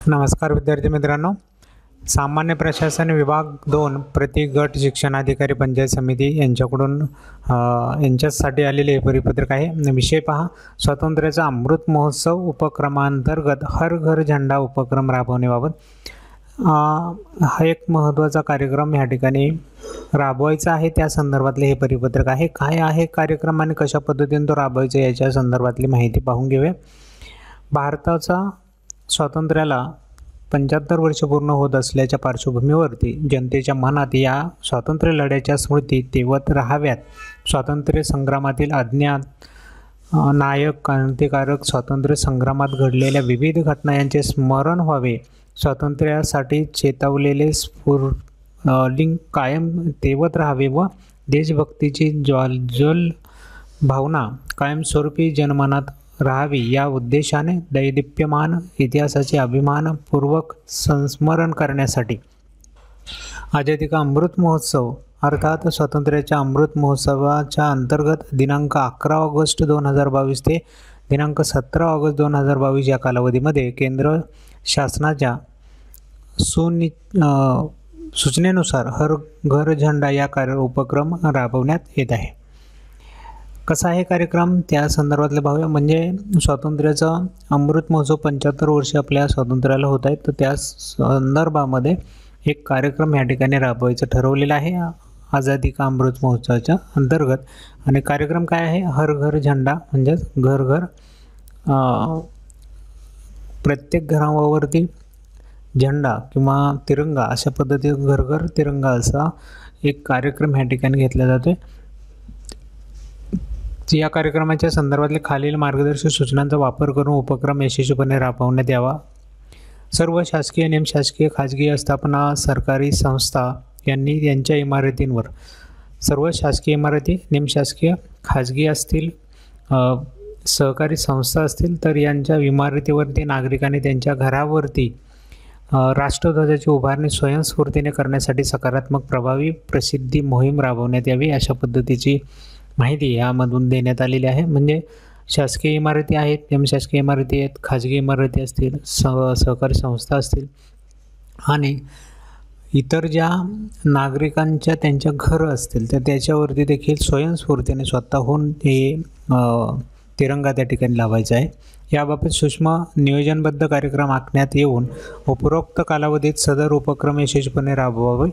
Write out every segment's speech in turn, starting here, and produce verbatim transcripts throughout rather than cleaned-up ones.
नमस्कार विद्यार्थी मित्रांनो, सामान्य प्रशासन विभाग दोन प्रति गट शिक्षणाधिकारी पंचायत समिती यांच्याकडून अ, यांच्यासाठी आलेले हे परिपत्रक आहे. विषय पहा, स्वातंत्र्याचा अमृत महोत्सव उपक्रमांतर्गत हर घर झंडा उपक्रम राबवण्याबाबत. अ, हा एक महत्त्वाचा कार्यक्रम या ठिकाणी राबवायचा आहे, त्या संदर्भातले हे परिपत्रक आहे. काय आहे कार्यक्रम आणि कशा पद्धतीने तो राबवायचा याच्या संदर्भातली माहिती पाहून घेऊया. भारताचा स्वातंत्र्याला पंच्याहत्तर वर्ष पूर्ण होत असल्याच्या पार्श्वभूमीवरती जनतेच्या मनात या स्वातंत्र्य लढ्याच्या स्मृती तेवत राहाव्यात. स्वातंत्र्य संग्रामातील अज्ञात अ, नायक क्रांतिकारक स्वातंत्र्य संग्रामात घडलेल्या विविध घटना यांचे स्मरण व्हावे. स्वातंत्र्यासाठी चेतवलेले स्फुरलिंग कायम तेवत राहावे व देशभक्तीची ज्वाज्वल भावना कायमस्वरूपी जनमनात राहावी या उद्देशाने दैदिप्यमान इतिहासाचे अभिमानपूर्वक संस्मरण करण्यासाठी आझादी का अमृत महोत्सव अर्थात स्वातंत्र्याच्या अमृत महोत्सवाच्या अंतर्गत दिनांक अकरा ऑगस्ट दोन हजार बावीस ते दिनांक सतरा ऑगस्ट दोन हजार बावीस या कालावधीमध्ये केंद्र शासनाच्या सुनि सूचनेनुसार हर घर झंडा या कार्य उपक्रम राबवण्यात येत आहे. कसा आहे कार्यक्रम त्या संदर्भातले पाहूया. म्हणजे स्वातंत्र्याचा अमृत महोत्सव पंच्याहत्तर वर्ष आपल्या स्वातंत्र्याला होत आहेत, तर त्या संदर्भामध्ये एक कार्यक्रम या ठिकाणी राबवायचं ठरवलेला आहे आझादी का अमृत महोत्सवाच्या अंतर्गत. आणि कार्यक्रम काय आहे, हर घर झंडा म्हणजेच घर घर प्रत्येक घरावरती झेंडा किंवा तिरंगा अशा पद्धतीने घर घर तिरंगा असा एक कार्यक्रम या ठिकाणी घेतला जातो आहे. या कार्यक्रमाच्या संदर्भातले खालील मार्गदर्शक सूचनांचा वापर करून उपक्रम यशस्वीपणे राबवण्यात यावा. सर्व शासकीय निमशासकीय खाजगी आस्थापना सरकारी संस्था यांनी यांच्या इमारतींवर सर्व शासकीय इमारती निमशासकीय खाजगी असतील सहकारी संस्था असतील तर यांच्या इमारतीवरती नागरिकांनी त्यांच्या घरावरती राष्ट्रध्वजाची उभारणी स्वयंस्फूर्तीने करण्यासाठी सकारात्मक प्रभावी प्रसिद्धी मोहीम राबवण्यात यावी अशा पद्धतीची माहिती यामधून देण्यात आलेली आहे. म्हणजे शासकीय इमारती आहेत, निमशासकीय इमारती आहेत, खाजगी इमारती असतील, सह सहकारी संस्था असतील आणि इतर ज्या नागरिकांच्या त्यांच्या घरं असतील तर त्याच्यावरती देखील स्वयंस्फूर्तीने स्वतःहून हे तिरंगा त्या ठिकाणी लावायचा आहे. याबाबत सूक्ष्म नियोजनबद्ध कार्यक्रम आखण्यात येऊन उपरोक्त कालावधीत सदर उपक्रम यशस्वीपणे राबवावे.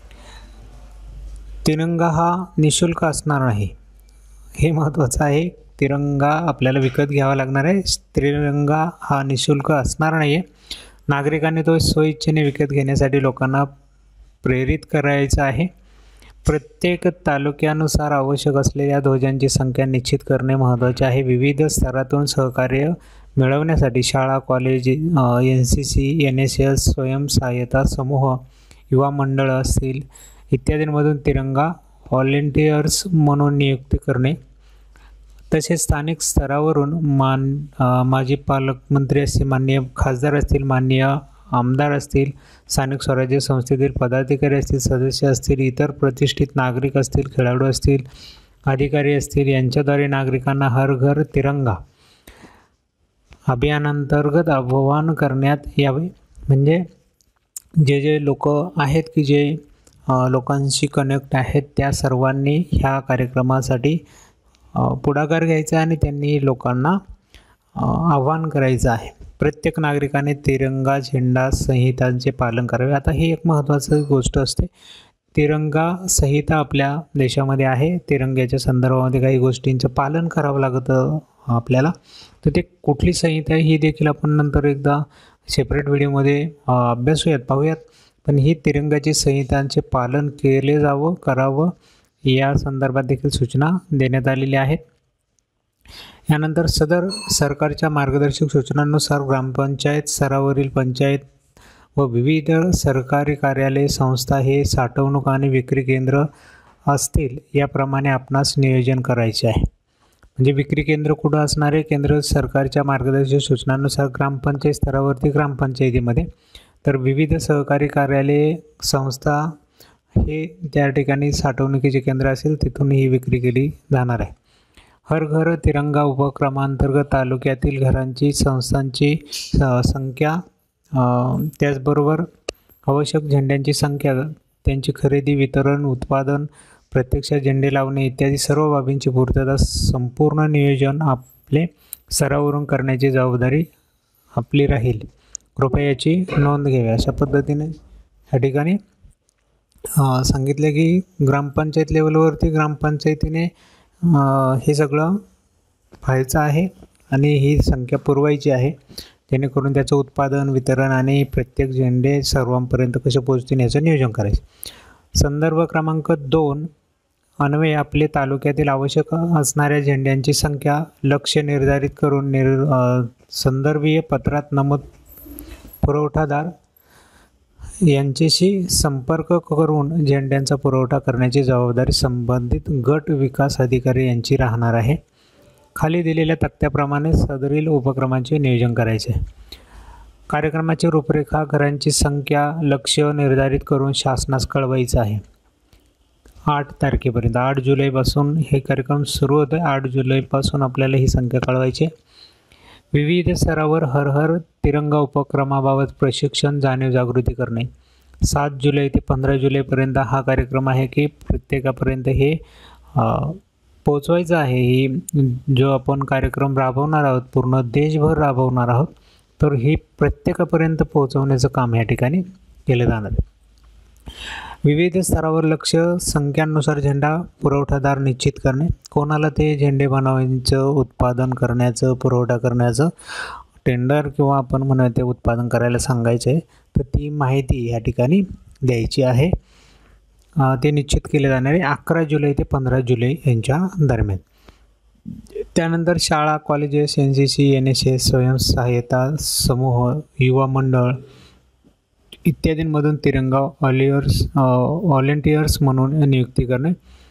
तिरंगा हा निःशुल्क असणार नाही, हे महत्त्वाचं आहे. तिरंगा आपल्याला विकत घ्यावा लागणार आहे. तिरंगा हा निःशुल्क असणार नाही आहे. नागरिकांनी तो स्वइच्छेने विकत घेण्यासाठी लोकांना प्रेरित करायचं आहे. प्रत्येक तालुक्यानुसार आवश्यक असलेल्या ध्वजांची संख्या निश्चित करणे महत्त्वाचे आहे. विविध स्तरातून सहकार्य मिळवण्यासाठी शाळा, college, N C C, N S S, स्वयंसहायता समूह, युवा मंडळं असतील इत्यादींमधून तिरंगा व्हॉलेंटियर्स म्हणून नियुक्ती करणे. तसेच स्थानिक स्तरावरून मान माजी पालकमंत्री असतील, माननीय खासदार असतील, माननीय आमदार असतील, स्थानिक स्वराज्य संस्थेतील पदाधिकारी असतील, सदस्य असतील, इतर प्रतिष्ठित नागरिक असतील, खेळाडू असतील, अधिकारी असतील यांच्याद्वारे नागरिकांना हर घर तिरंगा अभियानांतर्गत आवाहन करण्यात यावे. म्हणजे जे जे लोक आहेत की जे लोकांशी कनेक्ट आहेत त्या सर्वांनी ह्या कार्यक्रमासाठी पुढाकार घ्यायचा आणि त्यांनी लोकांना आवाहन करायचं आहे. प्रत्येक नागरिकाने तिरंगा झेंडा संहितांचे पालन करावे. आता ही एक महत्त्वाची गोष्ट असते. तिरंगा संहिता आपल्या देशामध्ये आहे. तिरंग्याच्या संदर्भामध्ये काही गोष्टींचं पालन करावं लागतं आपल्याला. तर ते कुठली संहिता आहे ही देखील आपण नंतर एकदा सेपरेट व्हिडिओमध्ये अभ्यासूयात, पाहूयात. पण ही तिरंगाची संहितांचे पालन केले जावं, करावं या संदर्भात देखील सूचना देण्यात आलेल्या आहेत. यानंतर सदर सरकारच्या मार्गदर्शक सूचनांनुसार ग्रामपंचायत स्तरावरील पंचायत व विविध सरकारी कार्यालय संस्था हे साठवणूक आणि विक्री केंद्र असतील याप्रमाणे आपणास नियोजन करायचे आहे. म्हणजे विक्री केंद्र कुठं असणार आहे, केंद्र सरकारच्या मार्गदर्शक सूचनांनुसार ग्रामपंचायत स्तरावरती ग्रामपंचायतीमध्ये, तर विविध सहकारी कार्यालय संस्था हे त्या ठिकाणी साठवणुकीचे केंद्र असेल तिथून ही विक्री केली जाणार आहे. हर घर तिरंगा उपक्रमांतर्गत तालुक्यातील घरांची संस्थांची संख्या त्याचबरोबर आवश्यक झेंड्यांची संख्या, त्यांची खरेदी, वितरण, उत्पादन, प्रत्यक्षात झेंडे लावणे इत्यादी सर्व बाबींची पूर्तता संपूर्ण नियोजन आपले स्तरावरून करण्याची जबाबदारी आपली राहील. कृपया याची नोंद घ्यावी. अशा पद्धतीने या ठिकाणी सांगितले की ग्रामपंचायत लेवलवरती ग्रामपंचायतीने हे सगळं व्हायचं आहे आणि ही संख्या पुरवायची आहे, जेणेकरून त्याचं उत्पादन, वितरण आणि प्रत्येक झेंडे सर्वांपर्यंत कसे पोहोचतील याचं नियोजन करायचं. संदर्भ क्रमांक दोन अन्वये आपले तालुक्यातील आवश्यक असणाऱ्या झेंड्यांची संख्या, लक्ष्य निर्धारित करून निर संदर्भीय पत्रात नमूद पुरवठादार यांच्याशी संपर्क करून झेंड्यांचा पुरवठा करण्याची जबाबदारी संबंधित गट विकास अधिकारी यांची राहणार आहे. खाली दिलेल्या तक्त्याप्रमाणे सदरील उपक्रमांचे नियोजन करायचे. कार्यक्रमाची रूपरेखा, घरांची संख्या, लक्ष्य निर्धारित करून शासनास कळवायचं आहे. आठ तारखेपर्यंत आठ जुलैपासून हे कार्यक्रम सुरू होतो आहे. आठ जुलैपासून आपल्याला ही संख्या कळवायची. विविध स्तरावर हर हर तिरंगा उपक्रमाबाबत प्रशिक्षण, जाणीव जागृती करणे. सात जुलै ते पंधरा जुलैपर्यंत हा कार्यक्रम आहे की प्रत्येकापर्यंत हे पोचवायचं आहे. ही जो आपण कार्यक्रम राबवणार आहोत, पूर्ण देशभर राबवणार आहोत, तर ही प्रत्येकापर्यंत पोहोचवण्याचं काम या ठिकाणी केलं जाणार आहे. विविध स्तरावर लक्ष संख्यांनुसार झेंडा पुरवठादार निश्चित करणे. कोणाला ते झेंडे बनवायचं, उत्पादन करण्याचं, पुरवठा करण्याचं, टेंडर किंवा आपण म्हणूया ते उत्पादन करायला सांगायचं आहे, तर ती माहिती या ठिकाणी द्यायची आहे. ते निश्चित केले जाणार आहे अकरा जुलै ते पंधरा जुलै यांच्या दरम्यान. त्यानंतर शाळा, colleges, N C C, N S S, स्वयंसहाय्यता समूह, युवा मंडळ इत्यादींमधून तिरंगा व्हॉलियर्स व्हॉलेंटियर्स म्हणून नियुक्ती करणे.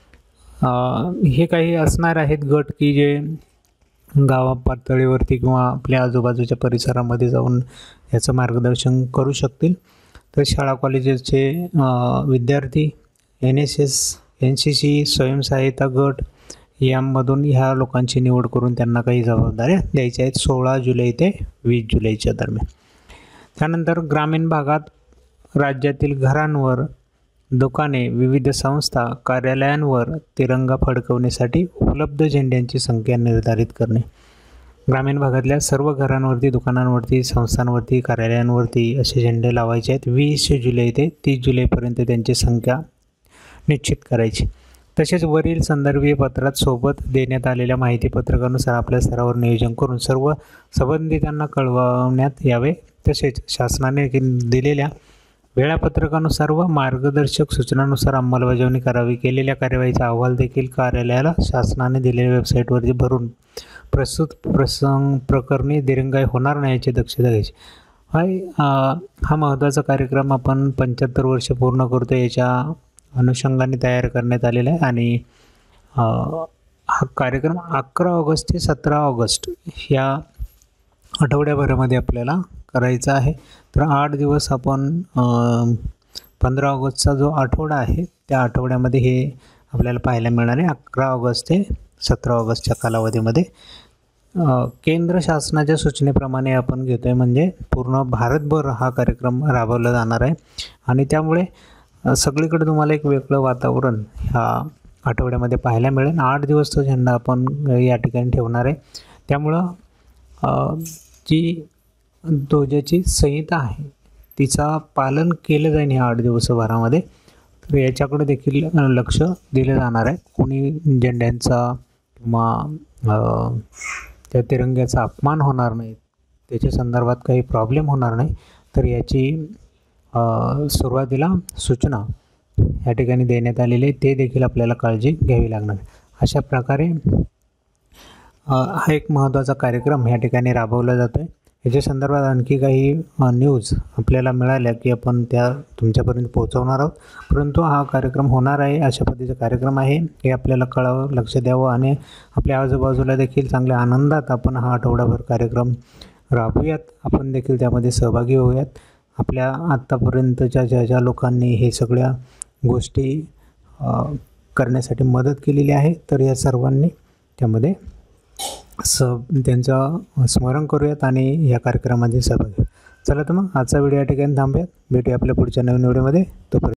हे काही असणार आहेत गट की जे गावा पातळीवरती किंवा आपल्या आजूबाजूच्या परिसरामध्ये जाऊन याचं मार्गदर्शन करू शकतील. तर शाळा कॉलेजेसचे विद्यार्थी, N S S, N C C, स्वयंसहाय्यता गट यामधून ह्या लोकांची निवड करून त्यांना काही जबाबदाऱ्या द्यायच्या आहेत सोळा जुलै ते वीस जुलैच्या दरम्यान. त्यानंतर ग्रामीण भागात राज्यातील घरांवर, दुकाने, विविध संस्था, कार्यालयांवर तिरंगा फडकवण्यासाठी उपलब्ध झेंड्यांची संख्या निर्धारित करणे. ग्रामीण भागातल्या सर्व घरांवरती, दुकानांवरती, संस्थांवरती, कार्यालयांवरती असे झेंडे लावायचे आहेत. वीस जुलै ते तीस जुलैपर्यंत त्यांची संख्या निश्चित करायची. तसेच वरील संदर्भीय पत्रात सोबत देण्यात आलेल्या माहितीपत्रकानुसार आपल्या स्तरावर नियोजन करून सर्व संबंधितांना कळवण्यात यावे. तसेच शासनाने दिलेल्या वेळापत्रकानुसार व मार्गदर्शक सूचनांनुसार अंमलबजावणी करावी. केलेल्या कार्यवाहीचा अहवाल देखील कार्यालयाला शासनाने दिलेल्या वेबसाईटवरती भरून प्रस्तुत प्रसंग प्रकरणी दिरंगाई होणार नाही याची दक्षता घ्यायची. हा हा महत्त्वाचा कार्यक्रम आपण पंच्याहत्तर वर्ष पूर्ण करतो याच्या अनुषंगाने तयार करण्यात आलेला आहे. आणि हा कार्यक्रम अकरा ऑगस्ट ते सतरा ऑगस्ट ह्या आठवड्याभरामध्ये आपल्याला करायचा आहे. तर आठ दिवस आपण पंधरा ऑगस्टचा जो आठवडा आहे त्या आठवड्यामध्ये हे आपल्याला पाहायला मिळणार आहे. अकरा ऑगस्ट ते सतरा ऑगस्टच्या कालावधीमध्ये केंद्र शासनाच्या सूचनेप्रमाणे आपण घेतो आहे, म्हणजे पूर्ण भारतभर हा कार्यक्रम राबवला जाणार आहे. आणि त्यामुळे सगळीकडे तुम्हाला एक वेगळं वातावरण ह्या आठवड्यामध्ये पाहायला मिळेल. आठ दिवस तो झेंडा आपण या ठिकाणी ठेवणार आहे. त्यामुळं जी ध्वजाची संहिता आहे तिचा पालन केलं जाईल ह्या आठ दिवसभरामध्ये. तर याच्याकडे देखील लक्ष दिलं जाणार आहे. कोणी झेंड्यांचा किंवा त्या तिरंग्याचा अपमान होणार नाही, त्याच्या संदर्भात काही प्रॉब्लेम होणार नाही, तर याची सुरुवातीला सूचना या ठिकाणी देण्यात आलेली आहे. ते देखील आपल्याला काळजी घ्यावी लागणार. अशा प्रकारे हा एक महत्त्वाचा कार्यक्रम या ठिकाणी राबवला जातो आहे. याच्या संदर्भात आणखी काही न्यूज आपल्याला मिळाल्या की आपण त्या तुमच्यापर्यंत पोहोचवणार आहोत. परंतु हा कार्यक्रम होणार आहे, अशा पद्धतीचा कार्यक्रम आहे हे आपल्याला कळावं, लक्ष द्यावं आणि आपल्या आजूबाजूला देखील चांगल्या आनंदात आपण हा आठवडाभर कार्यक्रम राबवूयात. आपण देखील त्यामध्ये सहभागी होऊयात. आपल्या आत्तापर्यंतच्या ज्या ज्या लोकांनी हे सगळ्या गोष्टी करण्यासाठी मदत केलेली आहे, तर या सर्वांनी त्यामध्ये स त्यांचं स्मरण करूयात आणि या कार्यक्रमामध्ये सहभागी. चला तर मग आजचा व्हिडिओ या ठिकाणी थांबूयात. भेटूया आपल्या पुढच्या नवीन व्हिडिओमध्ये. तोपर्यंत